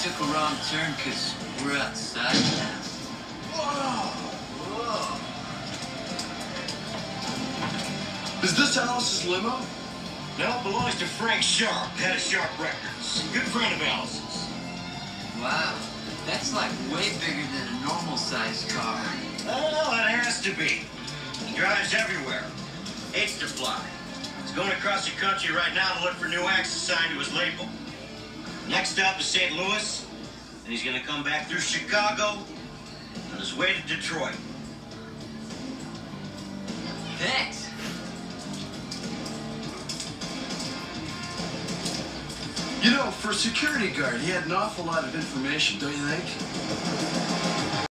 took a wrong turn because we're outside now. Whoa! Whoa! Is this Alice's limo? No, it belongs to Frank Sharp, head of Sharp Records. Good friend of Alice's. Wow, that's like way bigger than a normal-sized car. Well, it has to be. He drives everywhere. Hates to fly. He's going across the country right now to look for new acts assigned to his label. Next stop is St. Louis, and he's going to come back through Chicago on his way to Detroit. Thanks. You know, for a security guard, he had an awful lot of information, don't you think?